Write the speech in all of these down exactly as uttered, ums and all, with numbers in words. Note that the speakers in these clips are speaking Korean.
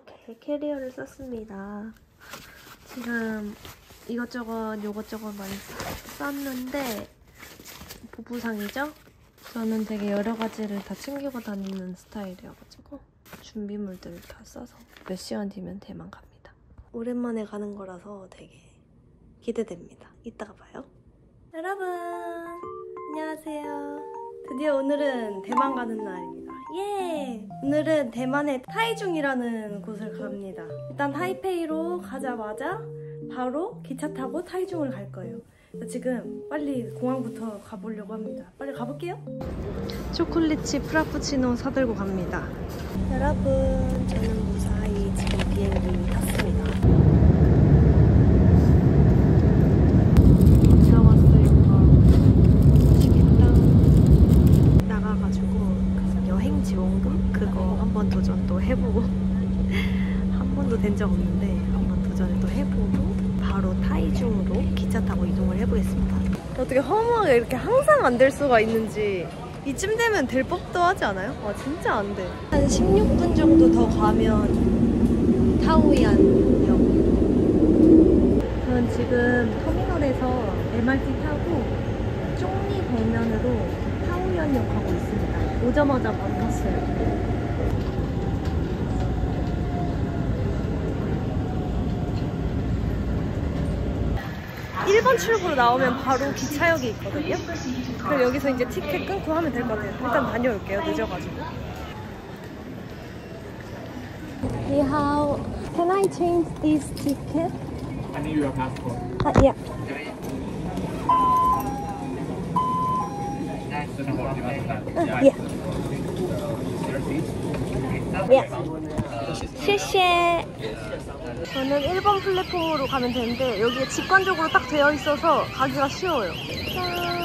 이렇게 캐리어를 썼습니다. 지금 이것저것 요것저것 많이 쌌는데 보부상이죠? 저는 되게 여러 가지를 다 챙기고 다니는 스타일이어가지고 준비물들을 다 싸서 몇 시간 뒤면 대만 갑니다. 오랜만에 가는 거라서 되게 기대됩니다. 이따가 봐요. 여러분 안녕하세요. 드디어 오늘은 대만 가는 날입니다. 예! 오늘은 대만의 타이중이라는 곳을 갑니다. 일단 타이페이로 가자마자 바로 기차 타고 타이중을 갈 거예요. 지금 빨리 공항부터 가보려고 합니다. 빨리 가볼게요. 초콜릿치 프라푸치노 사들고 갑니다. 여러분 저는 무사히 지금 비행기 탔습니다. 지원금? 그거 한번 도전 또 해보고 한 번도 된 적 없는데 한번 도전을 또 해보고 바로 타이중으로 기차 타고 이동을 해보겠습니다. 어떻게 허무하게 이렇게 항상 안 될 수가 있는지 이쯤 되면 될 법도 하지 않아요? 와 진짜 안 돼. 한 십육 분 정도 더 가면 타오얀역. 저는 지금 터미널에서 엠알티 타고 쪽리 방면으로 타오얀역 가고 있습니다. 오자마자 바로 탔어요. 일 번 출구로 나오면 바로 기차역이 있거든요. 그럼 여기서 이제 티켓 끊고 하면 될 것 같아요. 일단 다녀올게요. 늦어가지고. How can I change this ticket? I need your passport. Ah, yeah. Uh, yeah. 예. 쉐쉐. 저는 일 번 플랫폼으로 가면 되는데 여기에 직관적으로 딱 되어 있어서 가기가 쉬워요. 짠.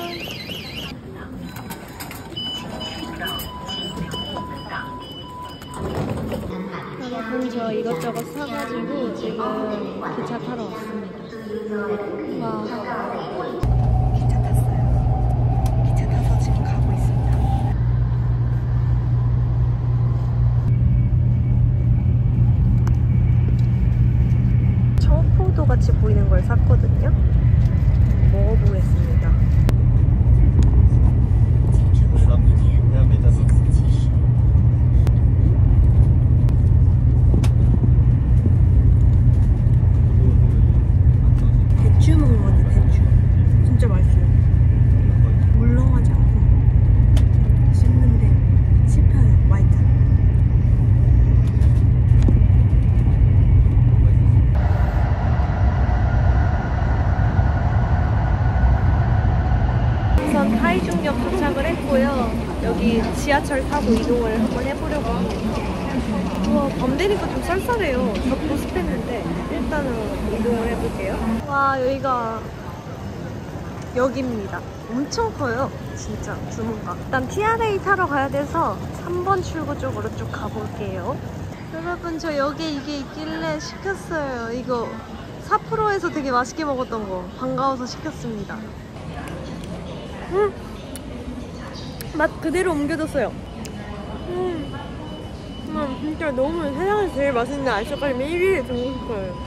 여러분 저 이것저것 사가지고 지금 기차 타러 왔습니다. 와. 기차 탔어요. 기차 타서 지금 가고 있습니다. 청포도 같이 보이는 걸 샀거든요. 먹어보겠습니다. 대추 먹는 것 같아, 대추. 진짜 맛있어요. 물렁하지 않고 씹는데 씹혀요, 맛있다. 우선 타이중역 도착을 했고요. 여기 지하철 타고 이동을 한번 해보려고 합니다. 우와, 밤 되니까 좀 쌀쌀해요. 덥고 습했는데 일단은 이동을 해볼게요. 와, 여기가 역입니다. 엄청 커요. 진짜 주문가. 일단 티알에이 타러 가야 돼서 삼 번 출구 쪽으로 쭉 가볼게요. 여러분 저 여기에 이게 있길래 시켰어요. 이거 사프로에서 되게 맛있게 먹었던 거 반가워서 시켰습니다. 음! 맛 그대로 옮겨줬어요. 음, 음 진짜 너무 세상에서 제일 맛있는 아이스크림 일 위에 두고 싶어요.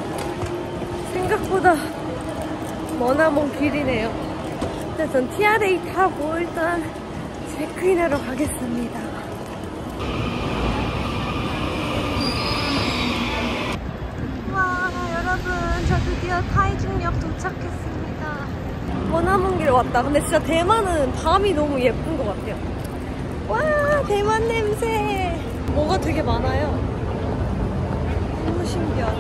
생각보다 머나먼 길이네요. 근데 전 티알에이 타고 일단 체크인하러 가겠습니다. 와 여러분 저 드디어 타이중역 도착했습니다. 머나먼 길 왔다. 근데 진짜 대만은 밤이 너무 예쁜 것 같아요. 와 대만 냄새. 뭐가 되게 많아요. 너무 신기하다.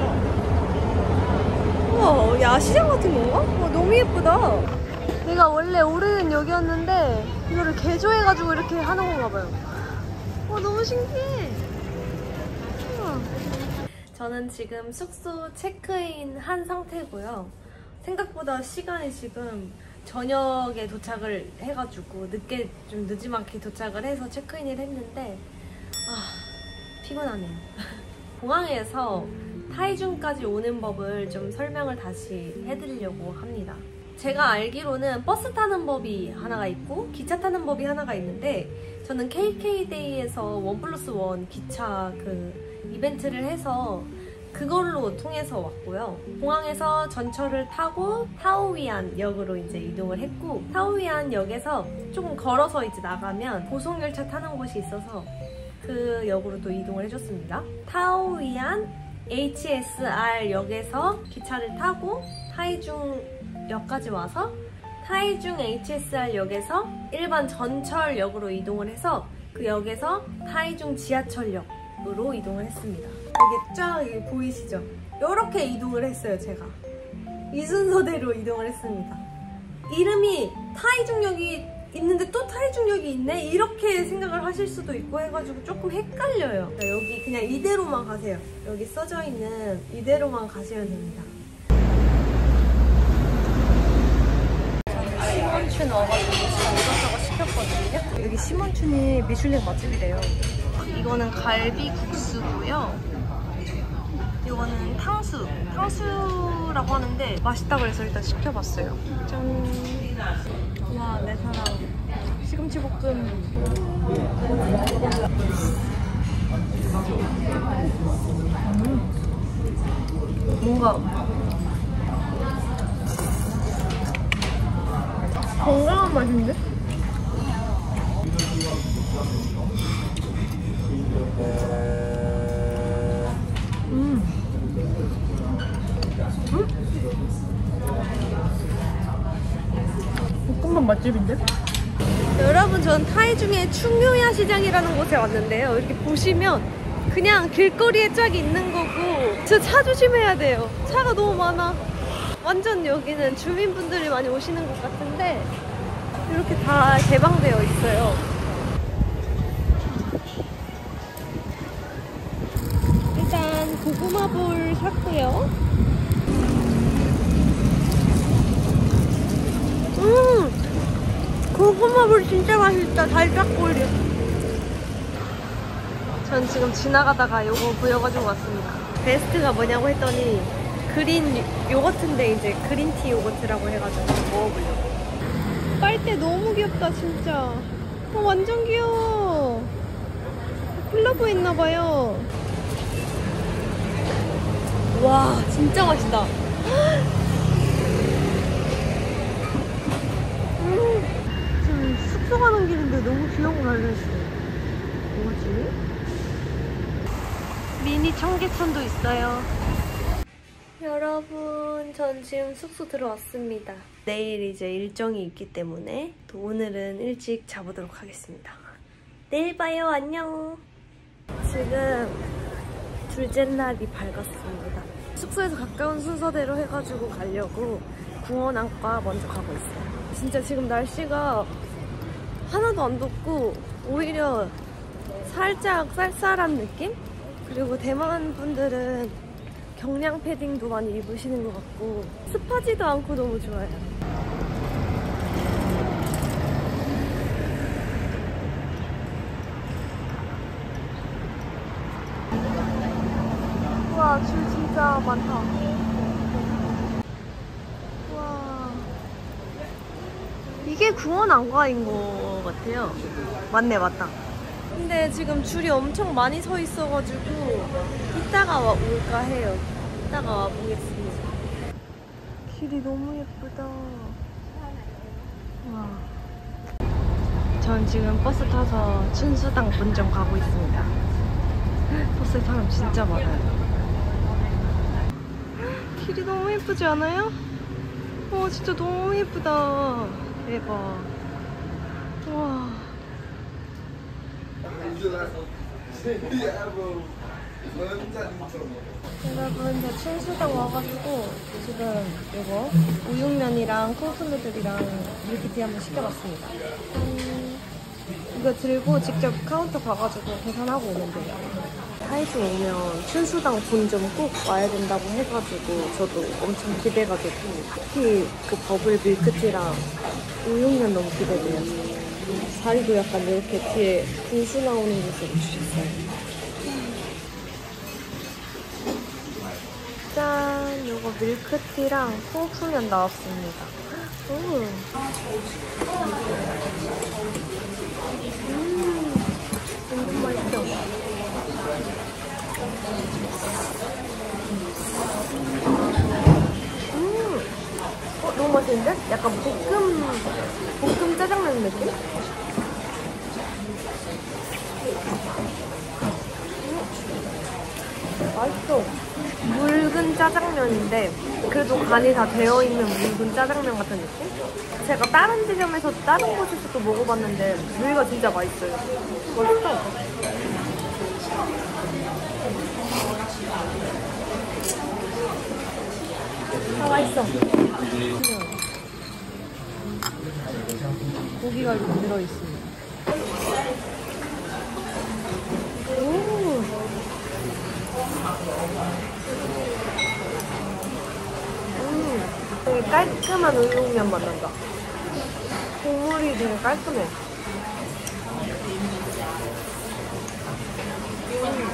우와 야시장 같은 건가? 와, 너무 예쁘다. 내가 원래 오르는 역이었는데 이거를 개조해가지고 이렇게 하는 건가 봐요. 와 너무 신기해. 우와. 저는 지금 숙소 체크인 한 상태고요. 생각보다 시간이 지금 저녁에 도착을 해가지고 늦게 좀 늦지막히 도착을 해서 체크인을 했는데 아 피곤하네요. 공항에서 타이중까지 오는 법을 좀 설명을 다시 해드리려고 합니다. 제가 알기로는 버스 타는 법이 하나가 있고 기차 타는 법이 하나가 있는데 저는 케이케이데이에서 원 플러스 원 기차 그 이벤트를 해서 그걸로 통해서 왔고요. 공항에서 전철을 타고 타오위안 역으로 이제 이동을 했고, 타오위안 역에서 조금 걸어서 이제 나가면 고속열차 타는 곳이 있어서 그 역으로 또 이동을 해줬습니다. 타오위안 에이치에스알 역에서 기차를 타고 타이중 역까지 와서 타이중 에이치에스알 역에서 일반 전철역으로 이동을 해서 그 역에서 타이중 지하철역으로 이동을 했습니다. 여기 쫙 여기 보이시죠? 이렇게 이동을 했어요, 제가. 이 순서대로 이동을 했습니다. 이름이 타이중역이 있는데 또 타이중역이 있네? 이렇게 생각을 하실 수도 있고 해가지고 조금 헷갈려요. 여기 그냥 이대로만 가세요. 여기 써져 있는 이대로만 가시면 됩니다. 시몬춘 와가지고 지금 이것저것 시켰거든요. 여기 시몬춘이 미슐랭 맛집이래요. 이거는 갈비국수고요. 이거는 탕수. 탕수라고 하는데 맛있다고 해서 일단 시켜봤어요. 짠. 와, 내 사랑. 시금치 볶음. 음. 뭔가 건강한 맛인데? 음. 음? 볶음밥 맛집인데? 여러분, 전 타이중의 충유야 시장이라는 곳에 왔는데요. 이렇게 보시면 그냥 길거리에 쫙 있는 거고, 진짜 차 조심해야 돼요. 차가 너무 많아. 완전 여기는 주민분들이 많이 오시는 곳 같은데 이렇게 다 개방되어 있어요. 일단 고구마볼 샀고요. 음! 고구마볼 진짜 맛있다. 달짝거려. 전 지금 지나가다가 요거 보여가지고 왔습니다. 베스트가 뭐냐고 했더니 그린 요거트인데 이제 그린티 요거트라고 해가지고 먹어보려고. 빨대 너무 귀엽다 진짜. 어, 완전 귀여워. 콜라보 있나봐요. 와, 진짜 맛있다. 음, 지금 숙소 가는 길인데 너무 귀여운 거 알려주세요. 뭐지? 미니 청계천도 있어요. 여러분, 전 지금 숙소 들어왔습니다. 내일 이제 일정이 있기 때문에 또 오늘은 일찍 자보도록 하겠습니다. 내일 봐요. 안녕. 지금 둘째 날이 밝았습니다. 숙소에서 가까운 순서대로 해가지고 가려고 궁원안과 먼저 가고 있어요. 진짜 지금 날씨가 하나도 안 덥고 오히려 살짝 쌀쌀한 느낌? 그리고 대만 분들은 경량 패딩도 많이 입으시는 것 같고 습하지도 않고 너무 좋아요. 와, 줄 진짜 많다. 와, 이게 궁원 안과인 것 같아요. 맞네, 맞다. 근데 지금 줄이 엄청 많이 서 있어가지고 이따가 와, 올까 해요. 이따가 와보겠습니다. 길이 너무 예쁘다. 와. 전 지금 버스 타서 춘수당 본점 가고 있습니다. 버스에 사람 진짜 많아요. 길이 너무 예쁘지 않아요? 와, 진짜 너무 예쁘다. 대박. 와. 여러분, 저 춘수당 와가지고 지금 이거 우육면이랑 콩쿠누들이랑 밀크티 한번 시켜봤습니다. 음, 이거 들고 직접 카운터 가가지고 계산하고 오면 돼요. 타이중 오면 춘수당 본점 꼭 와야 된다고 해가지고 저도 엄청 기대가지고 특히 그 버블 밀크티랑 우육면 너무 기대돼요. 자리도 약간 이렇게 뒤에 분수 나오는 곳으로 주셨어요. 짠! 요거 밀크티랑 콩푸면 나왔습니다. 오. 음, 완전 맛있죠? 음, 어, 너무 맛있는데? 약간 볶음, 볶음 짜장면 느낌? 음, 맛있어. 묽은 짜장면인데 그래도 간이 다 되어있는 묽은 짜장면 같은 느낌? 제가 다른 지점에서 다른 곳에서도 먹어봤는데 여기가 진짜 맛있어요. 맛있다. 아, 맛있어. 고기가 이렇게 들어있습니다. 오. 음, 되게 깔끔한 우육면 맛 난다. 국물이 되게 깔끔해. 음.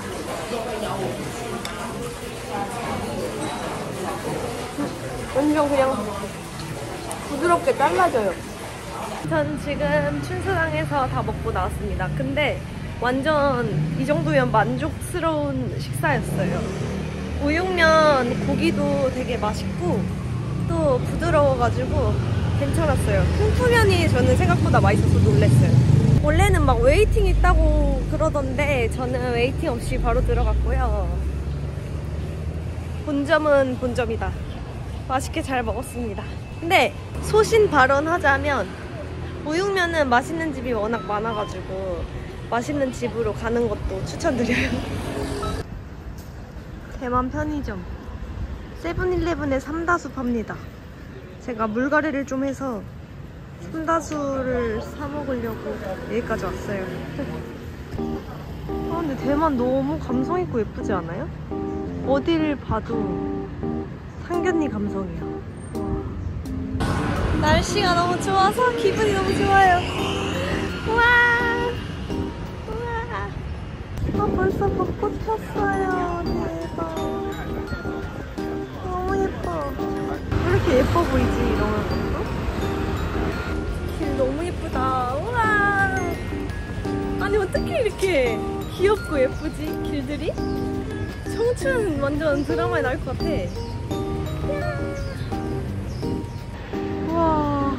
완전 그냥 부드럽게 잘라져요. 전 지금 춘수당에서 다 먹고 나왔습니다. 근데 완전 이 정도면 만족스러운 식사였어요. 우육면 고기도 되게 맛있고 또 부드러워가지고 괜찮았어요. 콩푸면이 저는 생각보다 맛있어서 놀랐어요. 원래는 막 웨이팅 있다고 그러던데 저는 웨이팅 없이 바로 들어갔고요. 본점은 본점이다. 맛있게 잘 먹었습니다. 근데 소신 발언하자면 우육면은 맛있는 집이 워낙 많아가지고 맛있는 집으로 가는 것도 추천드려요. 대만 편의점 세븐일레븐에 삼다수 팝니다. 제가 물갈이를 좀 해서 삼다수를 사 먹으려고 여기까지 왔어요. 아, 근데 대만 너무 감성 있고 예쁘지 않아요? 어디를 봐도 상견례 감성이야. 날씨가 너무 좋아서 기분이 너무 좋아요. 우와! 우와! 아, 벌써 벚꽃 폈어요. 대박. 너무 예뻐. 왜 이렇게 예뻐 보이지, 이러면 것도? 길 너무 예쁘다. 우와! 아니, 어떻게 이렇게 귀엽고 예쁘지, 길들이? 청춘 완전 드라마에 나올 것 같아. 우와,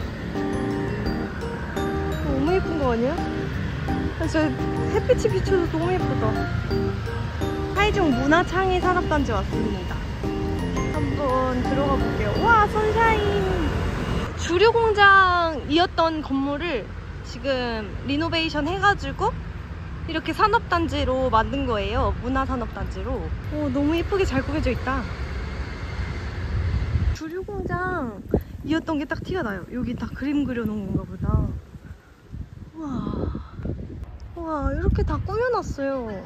너무 예쁜 거 아니야? 저 햇빛이 비춰서 너무 예쁘다. 하이종 문화창의 산업단지 왔습니다. 한번 들어가 볼게요. 와, 선샤인! 주류 공장이었던 건물을 지금 리노베이션 해가지고 이렇게 산업단지로 만든 거예요. 문화산업단지로. 오, 너무 예쁘게 잘 꾸며져 있다. 주류 공장이었던 게 딱 티가 나요. 여기 다 그림 그려놓은 건가 보다. 우와. 우와, 이렇게 다 꾸며놨어요.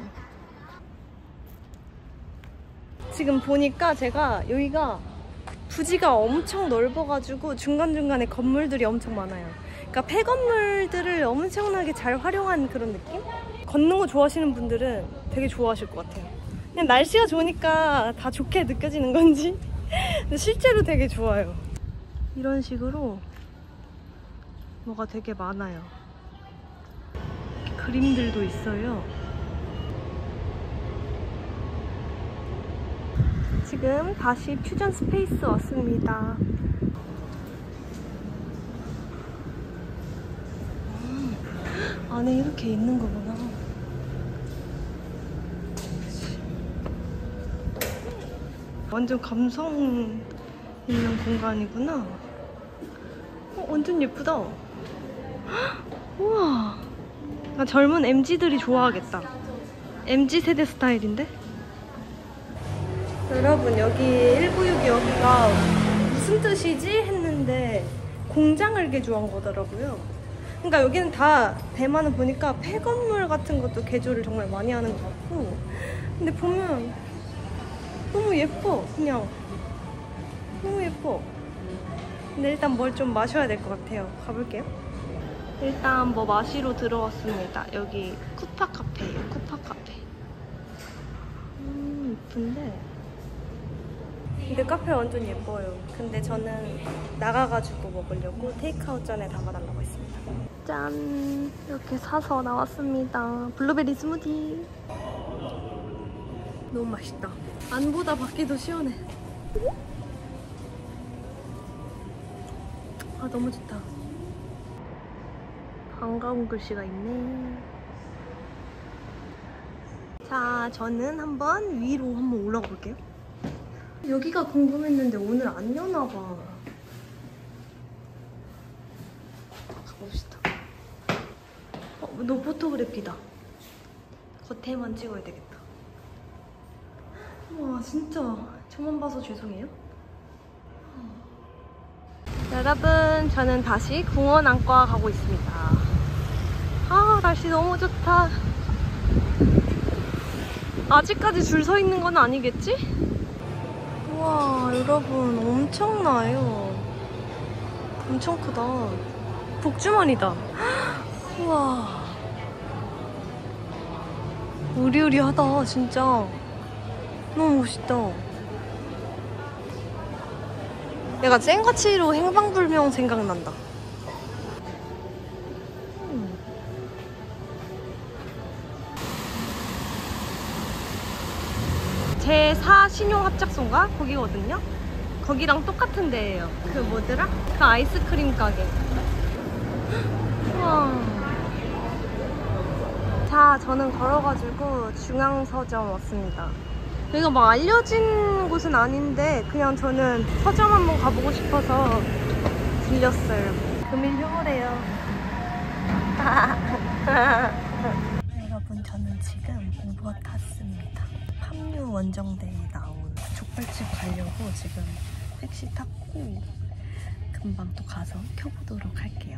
지금 보니까 제가 여기가 부지가 엄청 넓어가지고 중간중간에 건물들이 엄청 많아요. 그러니까 폐건물들을 엄청나게 잘 활용한 그런 느낌? 걷는 거 좋아하시는 분들은 되게 좋아하실 것 같아요. 그냥 날씨가 좋으니까 다 좋게 느껴지는 건지 근데 실제로 되게 좋아요. 이런 식으로 뭐가 되게 많아요. 그림들도 있어요. 지금 다시 퓨전 스페이스 왔습니다. 음, 안에 이렇게 있는 거구나. 완전 감성 있는 공간이구나. 어, 완전 예쁘다. 헉, 우와. 나 젊은 엠지들이 좋아하겠다. 엠지 세대 스타일인데? 여러분, 여기 일구육 여기가 무슨 뜻이지? 했는데 공장을 개조한 거더라고요. 그러니까 여기는 다 대만은 보니까 폐건물 같은 것도 개조를 정말 많이 하는 것 같고, 근데 보면 너무 예뻐. 그냥 너무 예뻐. 근데 일단 뭘 좀 마셔야 될 것 같아요. 가볼게요. 일단 뭐 마시러 들어왔습니다. 여기 쿠파 카페예요. 쿠파 카페. 음, 예쁜데. 근데 카페 완전 예뻐요. 근데 저는 나가가지고 먹으려고 테이크아웃 잔에 담아달라고 했습니다. 짠! 이렇게 사서 나왔습니다. 블루베리 스무디. 너무 맛있다. 안보다 밖이 더 시원해. 아, 너무 좋다. 반가운 글씨가 있네. 자, 저는 한번 위로 한번 올라가 볼게요. 여기가 궁금했는데 오늘 안 여나 봐. 가봅시다. 어, 너 포토그래피다. 겉에만 찍어야 되겠다. 와, 진짜 저만 봐서 죄송해요. 여러분, 저는 다시 궁원 안과 가고 있습니다. 아, 날씨 너무 좋다. 아직까지 줄 서 있는 건 아니겠지? 우와, 여러분, 엄청나요. 엄청 크다. 복주머니다. 우와, 우리우리하다, 진짜. 너무 멋있다. 약간 센과치로 행방불명 생각난다. 음. 제사 신용합작소인가? 거기거든요? 거기랑 똑같은 데예요. 그 뭐더라? 그 아이스크림 가게. 우와. 자, 저는 걸어가지고 중앙서점 왔습니다. 여기가 막 알려진 곳은 아닌데 그냥 저는 서점 한번 가보고 싶어서 들렸어요. 금일 휴무래요. 여러분, 저는 지금 우버 탔습니다. 함유 원정대에 나온 족발집 가려고 지금 택시 탔고 금방 또 가서 켜보도록 할게요.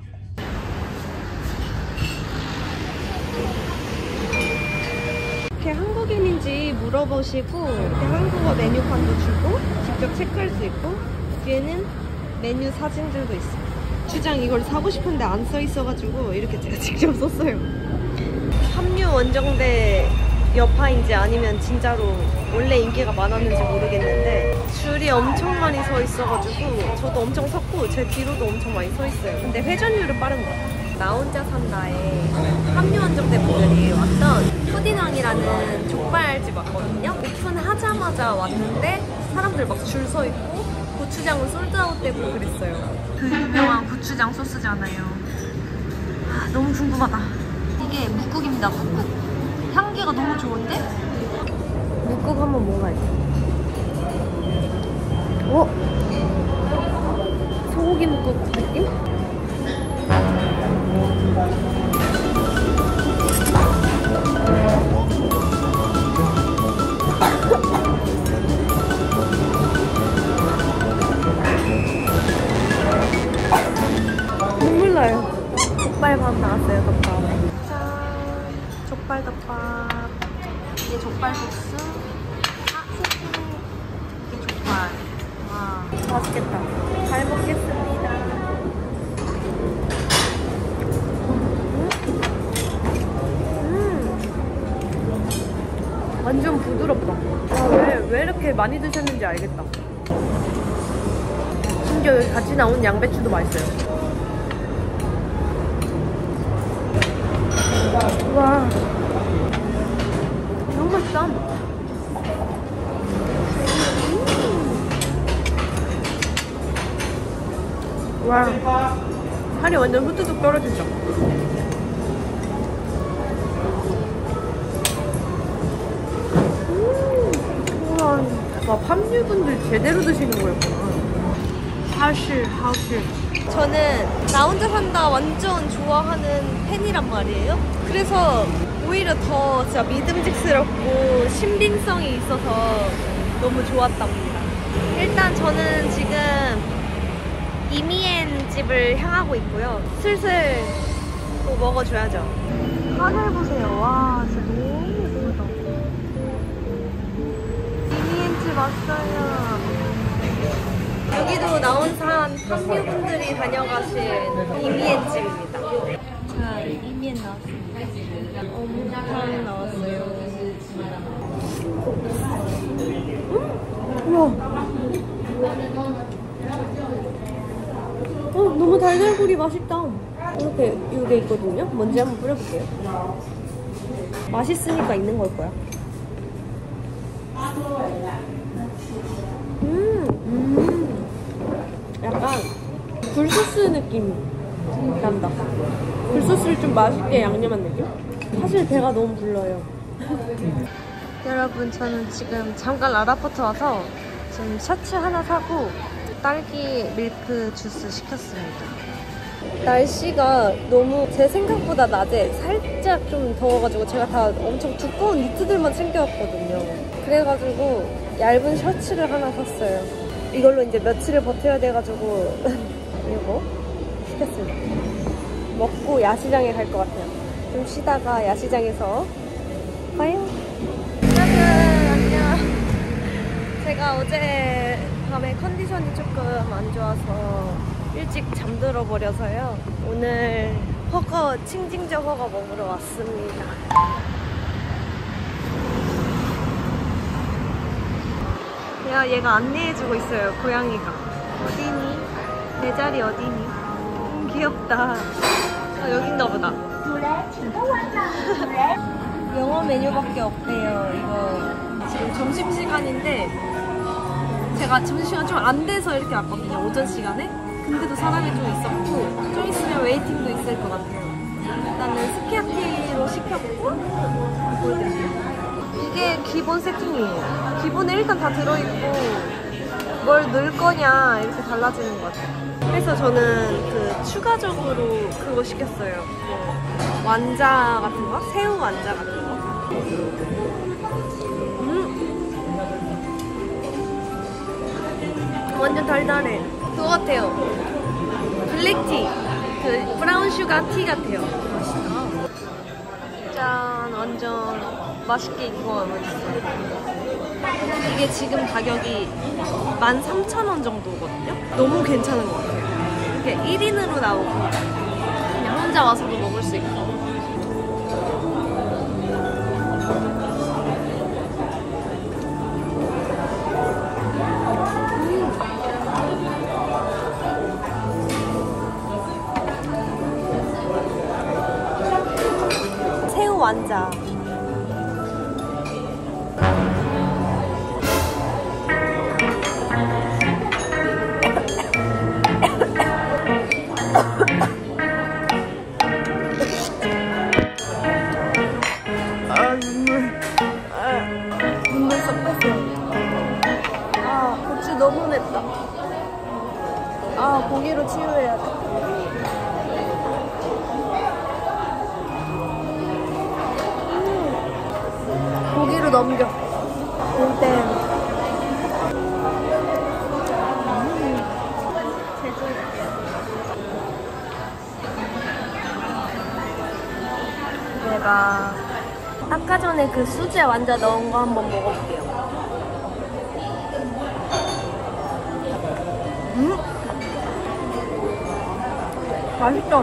이렇게 한국인인지 물어보시고 이렇게 한국어 메뉴판도 주고 직접 체크할 수 있고 뒤에는 메뉴 사진들도 있어요. 주장 이걸 사고 싶은데 안 써 있어가지고 이렇게 제가 직접 썼어요. 함유 원정대 여파인지 아니면 진짜로 원래 인기가 많았는지 모르겠는데 줄이 엄청 많이 서 있어가지고 저도 엄청 섰고 제 뒤로도 엄청 많이 서 있어요. 근데 회전율은 빠른 것 같아요. 나 혼자 산다에 함유 원정대 분들이 왔던 푸딩왕이라는 족발집 왔거든요. 오픈하자마자 왔는데 사람들 막 줄 서 있고 고추장은 솔드아웃되고 그랬어요. 그 유명한 고추장 소스잖아요. 아, 너무 궁금하다. 이게 묵국입니다. 묵국. 향기가 너무 좋은데? 묵국 한번 먹어야지. 어? 소고기 묵국 느낌? 눈물 나요. 족발밥 나왔어요, 덮밥. 짠! 족발덮밥. 이게 족발국수. 아, 소스. 이게 족발. 와, 맛있겠다. 잘 먹겠습니다. 완전 부드럽다. 아, 왜, 왜 이렇게 많이 드셨는지 알겠다. 심지어 여기 같이 나온 양배추도 맛있어요. 와, 너무 맛있다. 음. 와, 살이 완전 후두둑 떨어지죠. 와, 팜유분들 제대로 드시는 거였구나. 하실, 하실. 저는 나 혼자 산다 완전 좋아하는 팬이란 말이에요. 그래서 오히려 더 진짜 믿음직스럽고 신빙성이 있어서 너무 좋았답니다. 일단 저는 지금 이미엔 집을 향하고 있고요. 슬슬 또 먹어줘야죠. 하늘 보세요. 와, 진짜 너무 예쁘다. 이미엔집 왔어요. 여기도 나온산 팜유분들이 다녀가신 이미엔집입니다. 자, 이미엔 나왔습니다. 어묵탕 나왔어요. 음? 우와. 어, 너무 달달구리 맛있다. 이렇게 이게 있거든요. 먼지 한번 뿌려볼게요. 맛있으니까 있는 걸 거야. 굴소스 느낌 난다. 굴소스를 좀 맛있게 양념한 느낌? 사실 배가 너무 불러요. 여러분, 저는 지금 잠깐 라라포트 와서 지금 셔츠 하나 사고 딸기 밀크 주스 시켰습니다. 날씨가 너무 제 생각보다 낮에 살짝 좀 더워가지고 제가 다 엄청 두꺼운 니트들만 챙겨왔거든요. 그래가지고 얇은 셔츠를 하나 샀어요. 이걸로 이제 며칠을 버텨야 돼가지고 이거 시켰습니다. 먹고 야시장에 갈 것 같아요. 좀 쉬다가 야시장에서 봐요. 여러분 안녕. 제가 어제 밤에 컨디션이 조금 안 좋아서 일찍 잠들어 버려서요. 오늘 허거, 칭칭저 허거 먹으러 왔습니다. 야, 얘가 안내해주고 있어요, 고양이가. 어디니? 내 자리 어디니? 음, 귀엽다. 아, 여긴가 보다. 영어 메뉴밖에 없대요. 이거 지금 점심시간인데 제가 점심시간 좀 안 돼서 이렇게 왔거든요, 오전 시간에. 근데도 사람이 좀 있었고 좀 있으면 웨이팅도 있을 것 같아요. 일단은 스키야키로 시켰고 보여드릴게요. 이게 기본 세팅이에요. 기본에 일단 다 들어있고 뭘 넣을 거냐 이렇게 달라지는 것 같아요. 그래서 저는 그 추가적으로 그거 시켰어요. 그 완자 같은 거? 새우 완자 같은 거. 음 완전 달달해. 그거 같아요. 블랙티. 그 브라운 슈가 티 같아요. 맛있다. 짠. 완전 맛있게 입고 가고 있어요. 이게 지금 가격이 만 삼천 원 정도거든요. 너무 괜찮은 것 같아요. 이렇게 일 인으로 나오고 그냥 혼자 와서도 먹을 수 있고. 새우 완자. 아 눈물. 아 눈물 섞였어요. 아 고추 너무 맵다. 아 고기로 치유해야 돼. 고기로 넘겨. 골대. 제가 아까 전에 그 수제 완자 넣은 거 한번 먹어볼게요. 음? 맛있다.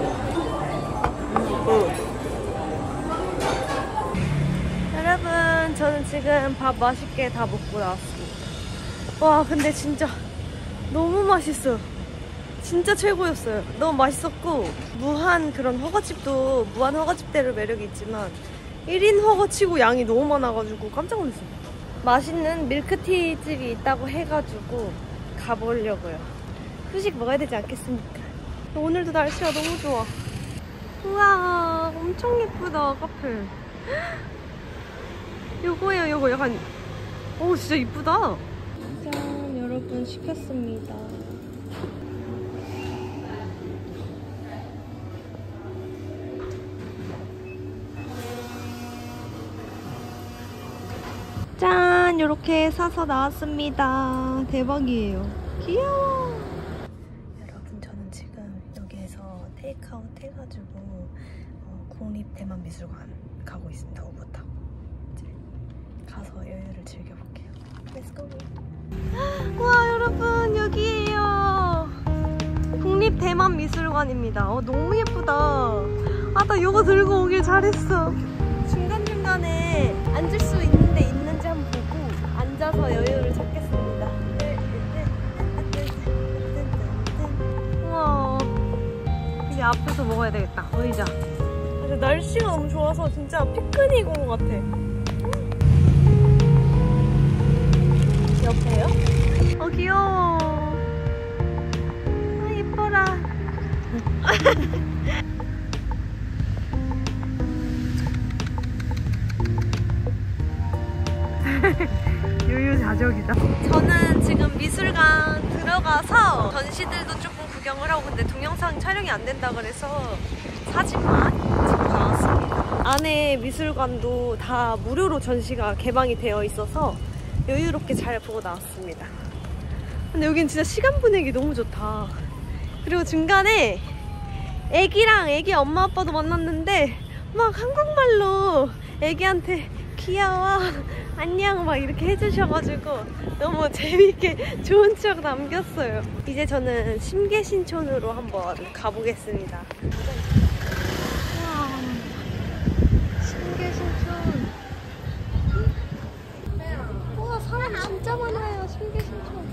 음. 여러분, 저는 지금 밥 맛있게 다 먹고 나왔습니다. 와, 근데 진짜 너무 맛있어요. 진짜 최고였어요. 너무 맛있었고, 무한 그런 허거집도 무한 허거집대로 매력이 있지만 일 인 허거치고 양이 너무 많아가지고 깜짝 놀랐어요. 맛있는 밀크티 집이 있다고 해가지고 가보려고요. 후식 먹어야 되지 않겠습니까? 오늘도 날씨가 너무 좋아. 우와, 엄청 예쁘다, 카페. 요거예요, 요거. 약간 오 진짜 이쁘다. 짠, 여러분 시켰습니다. 짠, 요렇게 사서 나왔습니다. 대박이에요. 귀여워. 여러분, 저는 지금 여기에서 테이크아웃 해가지고 어, 국립대만미술관 가고 있습니다. 오버 타고 이제 가서 여유를 즐겨볼게요. Let's go. 와, 여러분 여기에요. 국립대만미술관입니다. 어, 너무 예쁘다. 아, 나 이거 들고 오길 잘했어. 중간중간에 앉을 수 있는데 있는지 한번 보고 앉아서 여유를 찾겠습니다. 우와, 이제 앞에서 먹어야 되겠다. 의자. 근데 날씨가 너무 좋아서 진짜 피크닉 온 것 같아. 옆에요? 어, 귀여워. 아, 예뻐라. 유유자적이다. 저는 지금 미술관 들어가서 전시들도 조금 구경을 하고, 근데 동영상 촬영이 안 된다 그래서 사진만 찍고 나왔습니다. 안에 미술관도 다 무료로 전시가 개방이 되어 있어서 여유롭게 잘 보고 나왔습니다. 근데 여긴 진짜 시간 보내기 너무 좋다. 그리고 중간에 애기랑 애기 엄마 아빠도 만났는데 막 한국말로 애기한테 귀여워 안녕 막 이렇게 해주셔가지고 너무 재밌게 좋은 추억 남겼어요. 이제 저는 심계신촌으로 한번 가보겠습니다. 와, 심계신촌. 우와, 사람 진짜 많아요. 심계신촌.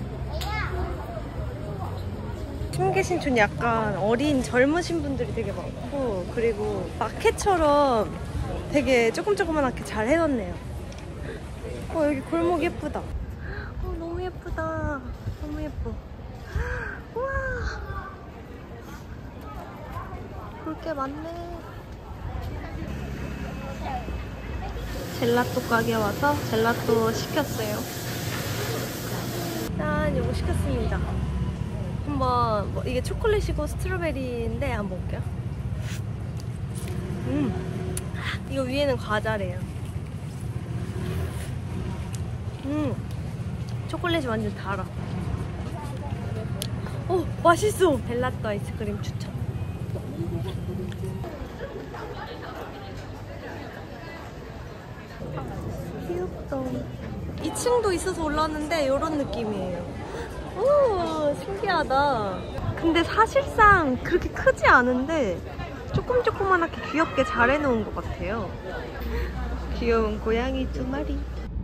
심계신촌 약간 어린 젊으신 분들이 되게 많고, 그리고 마켓처럼 되게 조금 조그맣게 잘 해놨네요. 어, 여기 골목 예쁘다. 어, 너무 예쁘다. 너무 예뻐. 우와, 볼 게 많네. 젤라또 가게 와서 젤라또 시켰어요. 짠, 이거 시켰습니다. 한번, 뭐 이게 초콜릿이고 스트로베리인데 한번 볼게요. 음, 이거 위에는 과자래요. 음, 초콜릿이 완전 달아. 오, 맛있어. 젤라또 아이스크림 추천. 귀엽다. 이 층도 있어서 올라왔는데 이런 느낌이에요. 오, 신기하다. 근데 사실상 그렇게 크지 않은데 조금 조그만하게 귀엽게 잘 해놓은 것 같아요. 귀여운 고양이 두 마리.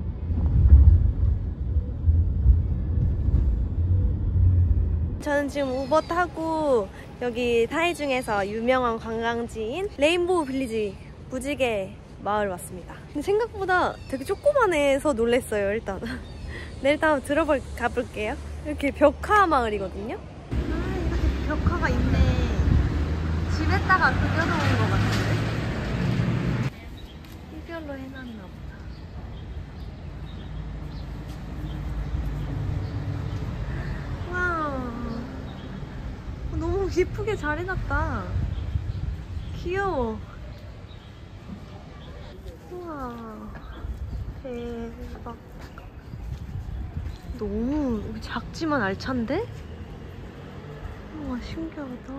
저는 지금 우버 타고 여기 타이중에서 유명한 관광지인 레인보우 빌리지 무지개 마을 왔습니다. 근데 생각보다 되게 조그만해서 놀랬어요. 일단 네, 일단 들어볼 가볼게요. 이렇게 벽화 마을이거든요. 아, 이렇게 벽화가 있네. 집에다가 그려놓은 것 같은데? 이걸로 해놨나 보다. 와, 너무 예쁘게 잘 해놨다. 귀여워. 우와, 대박. 너무 작지만 알찬데? 우와, 신기하다.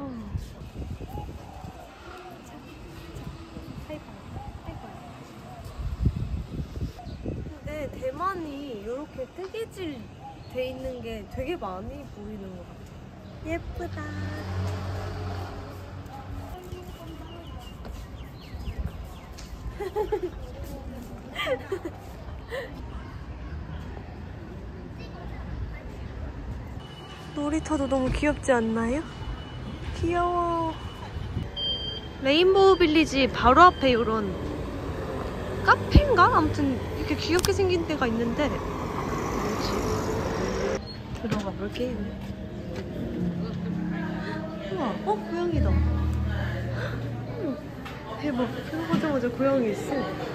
근데 대만이 이렇게 뜨개질 돼 있는 게 되게 많이 보이는 것 같아. 예쁘다. 놀이터도 너무 귀엽지 않나요? 귀여워. 레인보우 빌리지 바로 앞에 이런 카페인가? 아무튼 이렇게 귀엽게 생긴 데가 있는데 뭐지? 들어가 볼게요. 우와, 어? 고양이다. 어, 대박. 들어가자마자 고양이 있어.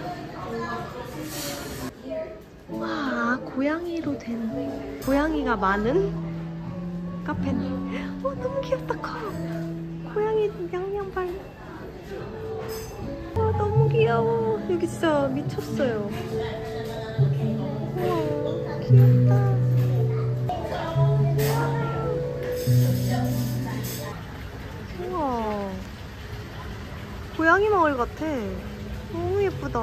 와, 고양이로 된, 고양이가 많은 카페네. 어, 너무 귀엽다. 커. 고양이 양양발. 어, 너무 귀여워. 여기 진짜 미쳤어요. 우와, 귀엽다. 우와, 고양이 마을 같아. 너무 예쁘다.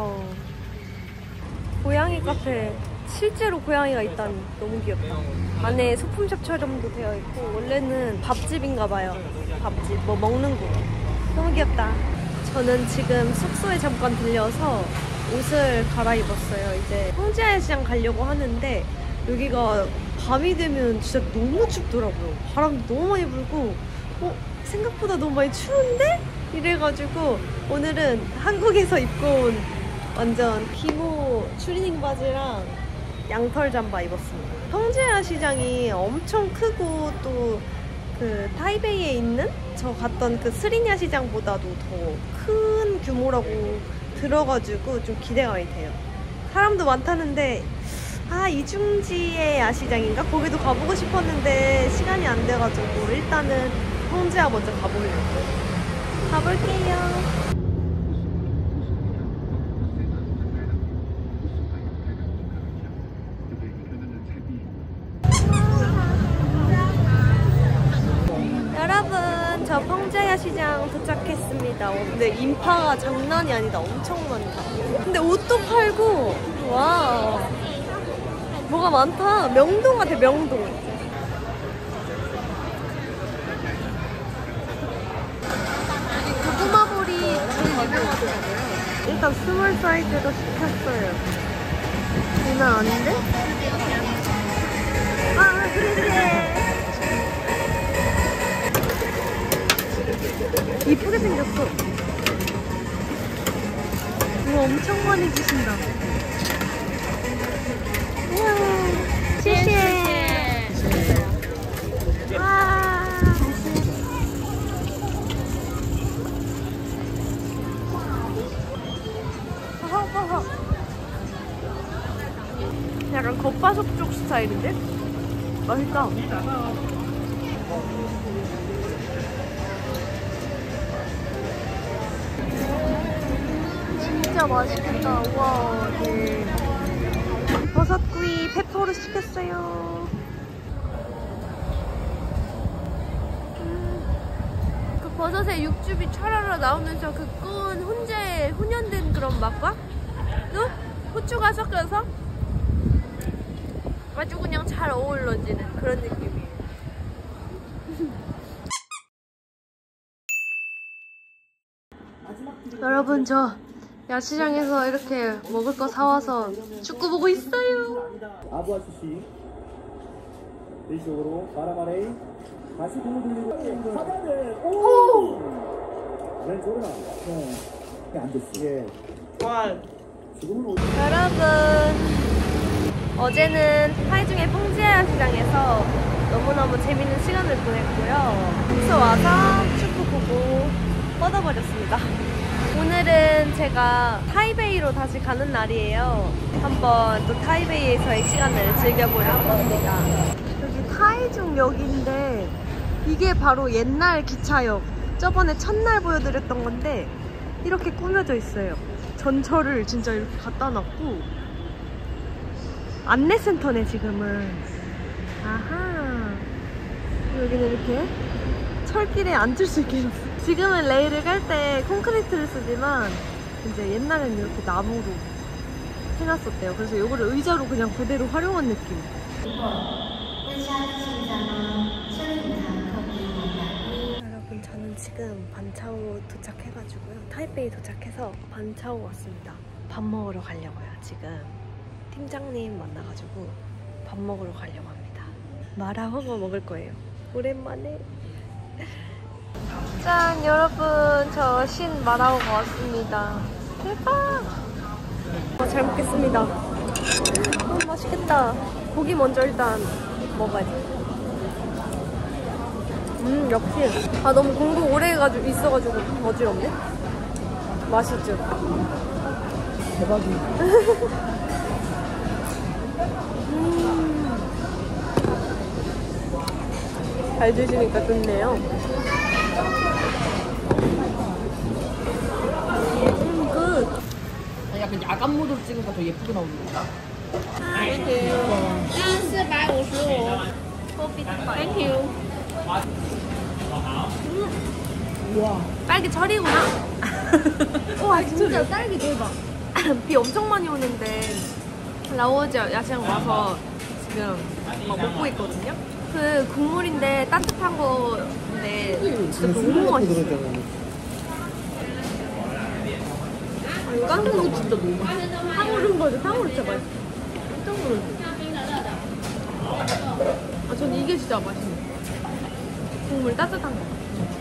고양이 카페. 실제로 고양이가 있다니 너무 귀엽다. 안에 소품샵 촬영도 되어 있고, 원래는 밥집인가 봐요. 밥집, 뭐 먹는 곳. 너무 귀엽다. 저는 지금 숙소에 잠깐 들려서 옷을 갈아입었어요. 이제 황지아야 시장 가려고 하는데 여기가 밤이 되면 진짜 너무 춥더라고요. 바람도 너무 많이 불고, 어? 생각보다 너무 많이 추운데? 이래가지고 오늘은 한국에서 입고 온 완전 기모 추리닝 바지랑 양털 잠바 입었습니다. 황지아 시장이 엄청 크고 또 그 타이베이에 있는 저 갔던 그 스리냐 시장보다도 더 큰 규모라고 들어가지고 좀 기대가 많이 돼요. 사람도 많다는데 아 이중지의 야시장인가? 거기도 가보고 싶었는데 시간이 안 돼가지고 일단은 펑지아 먼저 가보려고. 가볼게요. 여러분, 저 펑지아 시장 도착했습니다. 근데 인파가 장난이 아니다. 엄청 많다. 근데 옷도 팔고, 와, 뭐가 많다. 명동 같아, 명동. 여기 고구마볼이 제일 유명하더라고요. 일단 스몰 사이즈로 시켰어요. 장난 아닌데? 아, 그래. 이쁘게 생겼어. 우와, 엄청 많이 주신다. 우와, 시시해. 와. 허허허. 약간 겉바속 쪽 스타일인데? 맛있다. 진짜 맛있겠다. 우와, 네. 버섯구이 페퍼로 시켰어요. 음, 그 버섯에 육즙이 차라라 나오면서 그 끈 훈제 훈연된 그런 맛과 또 후추가 섞여서 아주 그냥 잘 어우러지는 그런 느낌이에요. 여러분, 저 야시장에서 이렇게 먹을 거 사와서 축구 보고 있어요. 아부아시시 왼쪽으로 바라바레이 다시 공을 돌리고 사단을 오! 왼쪽으로 나옵니다. 네, 안 됐어. 예. 와. 지금은 오... 여러분, 어제는 타이중의 펑지아 시장에서 너무너무 재밌는 시간을 보냈고요. 숙소 와서 축구 보고 뻗어버렸습니다. 오늘은 제가 타이베이로 다시 가는 날이에요. 한번 또 타이베이에서의 시간을 즐겨보려고 합니다. 여기 타이중역인데 이게 바로 옛날 기차역. 저번에 첫날 보여드렸던 건데 이렇게 꾸며져 있어요. 전철을 진짜 이렇게 갖다 놨고 안내센터네 지금은. 아하, 여기는 이렇게 철길에 앉을 수 있게 해놨어요. 지금은 레일을 깔 때 콘크리트를 쓰지만 이제 옛날에는 이렇게 나무로 해놨었대요. 그래서 이거를 의자로 그냥 그대로 활용한 느낌. 여러분, 저는 지금 반차오 도착해가지고요. 타이베이 도착해서 반차오 왔습니다. 밥 먹으러 가려고요. 지금 팀장님 만나가지고 밥 먹으러 가려고 합니다. 마라샹궈 먹을 거예요. 오랜만에. 짠, 여러분, 저 신 마라오가 왔습니다. 대박! 어, 잘 먹겠습니다. 어, 맛있겠다. 고기 먼저 일단 먹어야지. 음, 역시. 아, 너무 공부 오래 해가지고 있어가지고 어지럽네. 맛있죠? 대박이. 음. 잘 드시니까 좋네요. 음, 굿. 약간 야간 모드로 찍으니까 더 예쁘게 나오는 거야. 땡큐. 땡큐. 우와. 딸기 철이구나. 와, 진짜 딸기 대박. 비 엄청 많이 오는데 라오즈 야시장 와서 지금 막 먹고 있거든요. 그 국물인데 따뜻한 거인데 진짜 너무 맛있어요. 아, 탕후루 진짜 너무 맛있어. 탕후루인 거지. 탕후루 진짜 맛있어. 탕후루. 아, 전 이게 진짜 맛있네. 국물 따뜻한 거.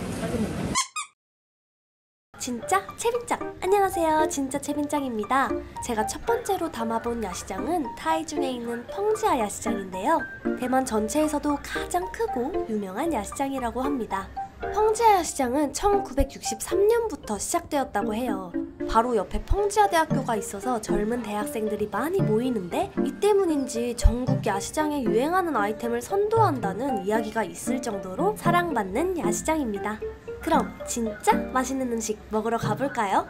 진짜 채빈짱! 안녕하세요, 진짜 채빈짱입니다. 제가 첫 번째로 담아본 야시장은 타이중에 있는 펑지아 야시장인데요. 대만 전체에서도 가장 크고 유명한 야시장이라고 합니다. 펑지아 야시장은 천구백육십삼 년부터 시작되었다고 해요. 바로 옆에 펑지아 대학교가 있어서 젊은 대학생들이 많이 모이는데 이 때문인지 전국 야시장에 유행하는 아이템을 선도한다는 이야기가 있을 정도로 사랑받는 야시장입니다. 그럼 진짜 맛있는 음식 먹으러 가볼까요?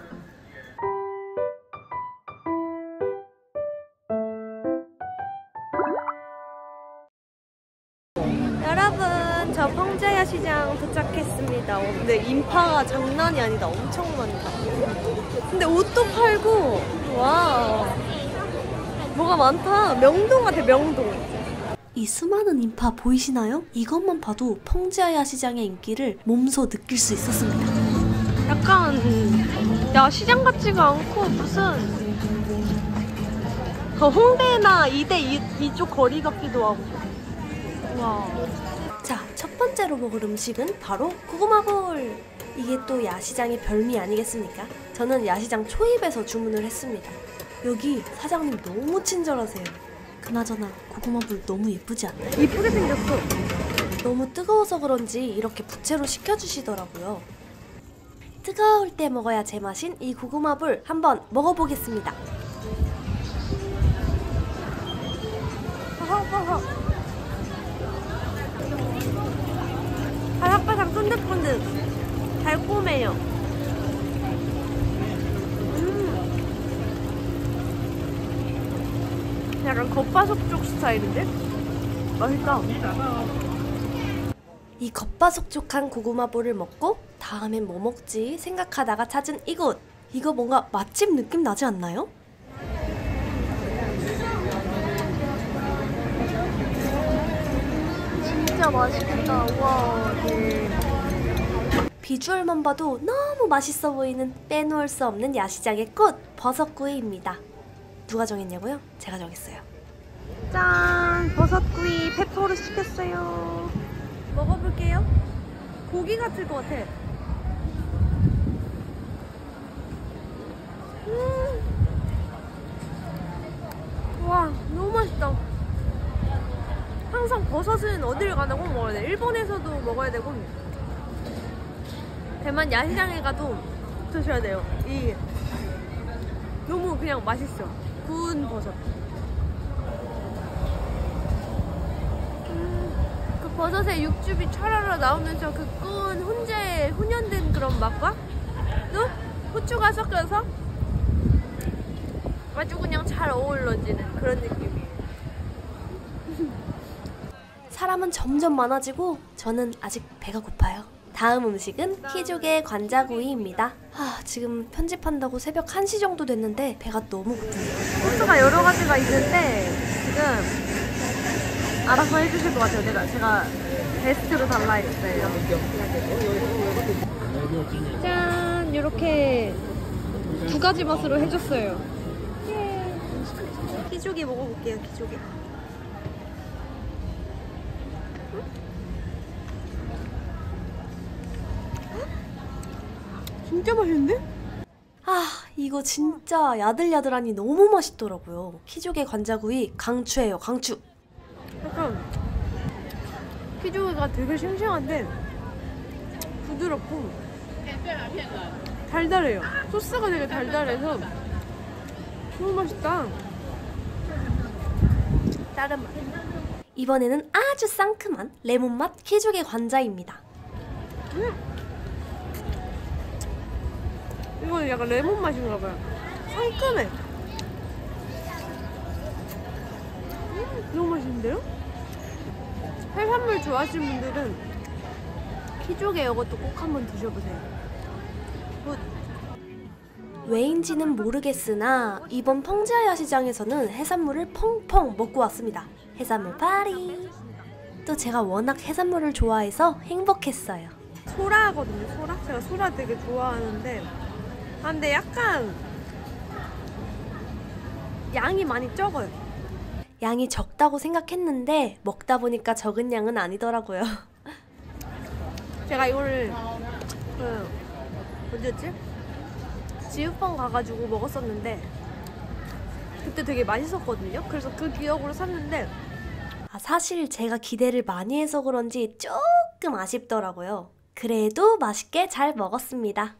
여러분, 저 펑지아 야시장 도착했습니다. 어, 근데 인파가 장난이 아니다. 엄청 많다. 근데 옷도 팔고, 와, 뭐가 많다. 명동 같아, 명동. 이 수많은 인파 보이시나요? 이것만 봐도 펑지아 야시장의 인기를 몸소 느낄 수 있었습니다. 약간 야시장 같지가 않고 무슨 어, 홍대나 이대 이, 이쪽 거리 같기도 하고. 와. 자, 첫 번째로 먹을 음식은 바로 고구마볼! 이게 또 야시장의 별미 아니겠습니까? 저는 야시장 초입에서 주문을 했습니다. 여기 사장님 너무 친절하세요. 그나저나 고구마볼 너무 예쁘지 않나요? 이쁘게 생겼어. 너무 뜨거워서 그런지 이렇게 부채로 식혀주시더라고요. 뜨거울 때 먹어야 제맛인 이 고구마볼 한번 먹어보겠습니다. 바삭바삭 쫀득쫀득 달콤해요. 음. 약간 겉바속 스타일인데? 맛있다. 이 겉바속촉한 고구마볼을 먹고 다음엔 뭐 먹지 생각하다가 찾은 이곳! 이거 뭔가 맛집 느낌 나지 않나요? 진짜 맛있겠다. 우와. 네. 비주얼만 봐도 너무 맛있어 보이는 빼놓을 수 없는 야시장의 꽃! 버섯구이입니다. 누가 정했냐고요? 제가 정했어요. 짠! 버섯구이 페퍼로 시켰어요. 먹어볼게요. 고기 같을 것 같아. 음. 와, 너무 맛있다. 항상 버섯은 어딜 가나 꼭 먹어야 돼. 일본에서도 먹어야 되고 대만 야시장에 가도 드셔야 돼요. 이 너무 그냥 맛있어. 구운 버섯. 음, 그 버섯의 육즙이 차라라 나오면서 그 구운 훈제 훈연된 그런 맛과 또 후추가 섞여서 아주 그냥 잘 어우러지는 그런 느낌이에요. 사람은 점점 많아지고 저는 아직 배가 고파요. 다음 음식은 키조개 관자구이입니다. 아, 지금 편집한다고 새벽 한 시 정도 됐는데 배가 너무 고프네요. 소스가 여러 가지가 있는데 지금 알아서 해주실 것 같아요. 제가, 제가 베스트로 달라 했어요. 짠! 이렇게 두 가지 맛으로 해줬어요. 예. 키조개 먹어볼게요. 키조개. 진짜 맛있는데? 아, 이거 진짜 야들야들하니 너무 맛있더라고요. 키조개 관자구이 강추예요, 강추. 약간 키조개가 되게 싱싱한데 부드럽고 달달해요. 소스가 되게 달달해서 너무 맛있다. 다른 맛. 이번에는 아주 상큼한 레몬맛 키조개 관자입니다. 음. 이건 약간 레몬 맛인가 봐요. 상큼해. 음, 너무 맛있는데요? 해산물 좋아하시는 분들은 키조개 이것도 꼭 한번 드셔보세요. 굿. 왜인지는 모르겠으나 이번 펑지아 야시장에서는 해산물을 펑펑 먹고 왔습니다. 해산물 파리! 또 제가 워낙 해산물을 좋아해서 행복했어요. 소라거든요, 소라? 제가 소라 되게 좋아하는데 아, 근데 약간 양이 많이 적어요. 양이 적다고 생각했는데 먹다 보니까 적은 양은 아니더라고요. 제가 이거를 그 언제였지? 지우펀 가가지고 먹었었는데 그때 되게 맛있었거든요. 그래서 그 기억으로 샀는데 아, 사실 제가 기대를 많이 해서 그런지 조금 아쉽더라고요. 그래도 맛있게 잘 먹었습니다.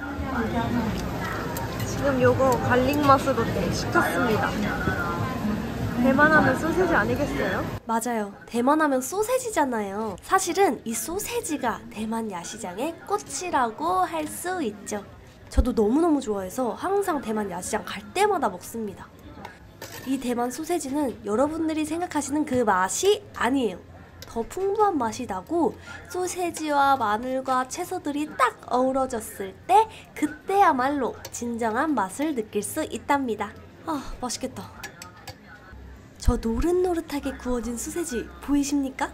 지금 요거 갈릭 머스도 시켰습니다. 대만 하면 소세지 아니겠어요? 맞아요. 대만 하면 소세지잖아요. 사실은 이 소세지가 대만 야시장의 꽃이라고 할 수 있죠. 저도 너무너무 좋아해서 항상 대만 야시장 갈 때마다 먹습니다. 이 대만 소세지는 여러분들이 생각하시는 그 맛이 아니에요. 더 풍부한 맛이 나고 소세지와 마늘과 채소들이 딱 어우러졌을 때 그때야말로 진정한 맛을 느낄 수 있답니다. 아, 맛있겠다. 저 노릇노릇하게 구워진 소세지 보이십니까?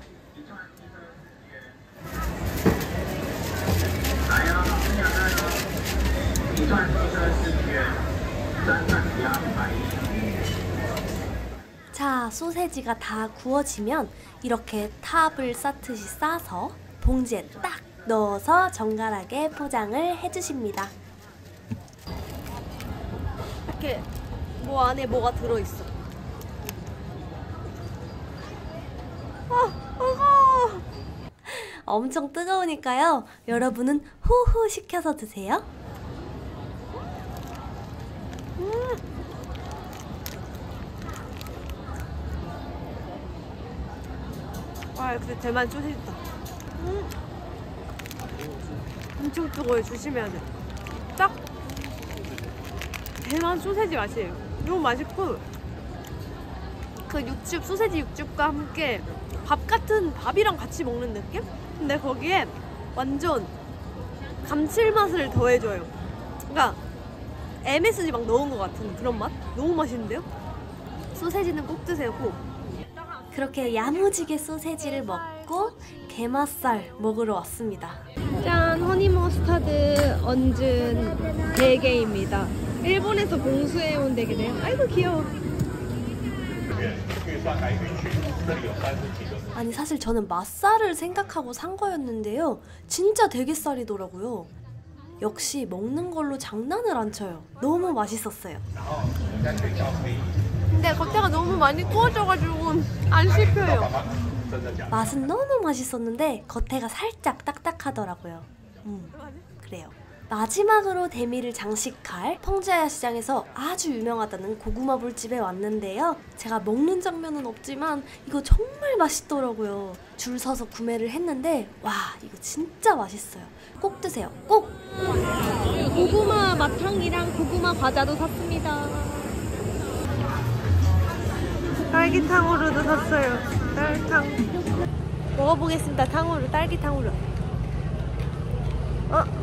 자, 소세지가 다 구워지면 이렇게 탑을 쌓듯이 싸서 봉지에 딱 넣어서 정갈하게 포장을 해주십니다. 이렇게 뭐 안에 뭐가 들어있어. 아, 뜨거워. 엄청 뜨거우니까요. 여러분은 후후 식혀서 드세요. 음. 아, 근데 대만 소세지다. 음. 엄청 뜨거워요. 조심해야 돼. 딱 대만 소세지 맛이에요. 너무 맛있고 그 육즙, 소세지 육즙과 함께 밥 같은 밥이랑 같이 먹는 느낌? 근데 거기에 완전 감칠맛을 더해줘요. 그러니까 엠에스지 막 넣은 것 같은 그런 맛? 너무 맛있는데요? 소세지는 꼭 드세요, 꼭. 그렇게 야무지게 소세지를 먹고 게맛살 먹으러 왔습니다. 짠! 허니 머스타드 얹은 대게입니다. 일본에서 봉수해온 대게네요. 아이고 귀여워. 아니 사실 저는 맛살을 생각하고 산 거였는데요. 진짜 대게살이더라고요. 역시 먹는 걸로 장난을 안 쳐요. 너무 맛있었어요. 근데 겉에가 너무 많이 구워져가지고 안 씹혀요. 맛은 너무 맛있었는데 겉에가 살짝 딱딱하더라고요. 음, 그래요. 마지막으로 대미를 장식할 펑지아야 시장에서 아주 유명하다는 고구마 불집에 왔는데요. 제가 먹는 장면은 없지만 이거 정말 맛있더라고요. 줄 서서 구매를 했는데 와, 이거 진짜 맛있어요. 꼭 드세요. 꼭! 고구마 마탕이랑 고구마 과자도 샀습니다. 딸기탕후루도 샀어요. 딸탕. 먹어보겠습니다. 탕후루, 딸기탕후루. 어?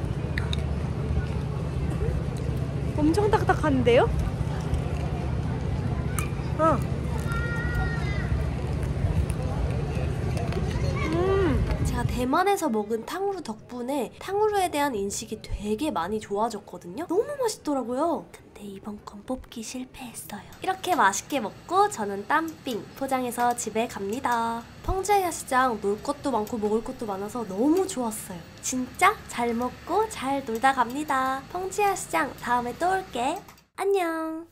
엄청 딱딱한데요? 어. 음. 제가 대만에서 먹은 탕후루 덕분에 탕후루에 대한 인식이 되게 많이 좋아졌거든요. 너무 맛있더라고요. 근데 이번 건 뽑기 실패했어요. 이렇게 맛있게 먹고 저는 땀삥 포장해서 집에 갑니다. 펑지아야 시장 놀 것도 많고 먹을 것도 많아서 너무 좋았어요. 진짜 잘 먹고 잘 놀다 갑니다. 펑지아야 시장 다음에 또 올게. 안녕.